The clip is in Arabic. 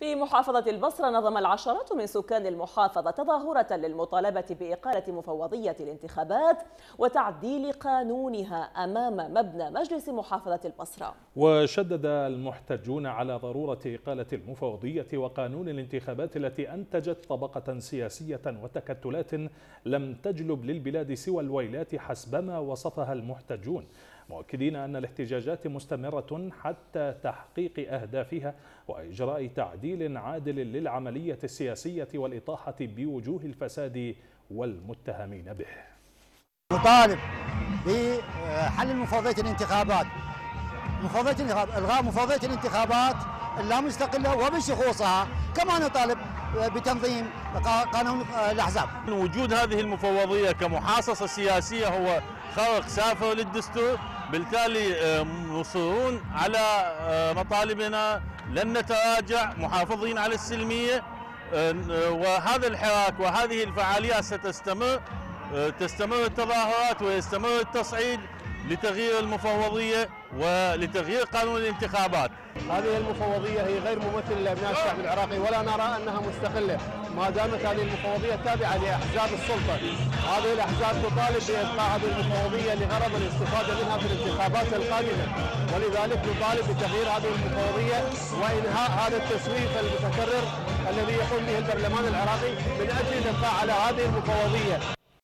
في محافظة البصرة نظم العشرات من سكان المحافظة تظاهرة للمطالبة بإقالة مفوضية الانتخابات وتعديل قانونها أمام مبنى مجلس محافظة البصرة. وشدد المحتجون على ضرورة إقالة المفوضية وقانون الانتخابات التي أنتجت طبقة سياسية وتكتلات لم تجلب للبلاد سوى الويلات حسبما وصفها المحتجون، مؤكدين أن الاحتجاجات مستمرة حتى تحقيق أهدافها وإجراء تعديل عادل للعملية السياسية والإطاحة بوجوه الفساد والمتهمين به. نطالب بحل مفوضية الانتخابات، إلغاء مفوضية الانتخابات اللامستقلة وبشخوصها، كما نطالب بتنظيم قانون الأحزاب. وجود هذه المفوضية كمحاصصة سياسية هو خرق سافر للدستور، بالتالي مصرون على مطالبنا، لن نتراجع، محافظين على السلمية، وهذا الحراك وهذه الفعاليات تستمر التظاهرات ويستمر التصعيد لتغيير المفوضية ولتغيير قانون الانتخابات. هذه المفوضية هي غير ممثلة لأبناء الشعب العراقي ولا نرى أنها مستقلة ما دامت هذه المفوضية تابعة لأحزاب السلطة. هذه الأحزاب تطالب بإبقاء هذه المفوضية لغرض الاستفادة منها في الانتخابات القادمة، ولذلك نطالب بتغيير هذه المفوضية وإنهاء هذا التسويف المتكرر الذي يقوم به البرلمان العراقي من أجل الإبقاء على هذه المفوضية.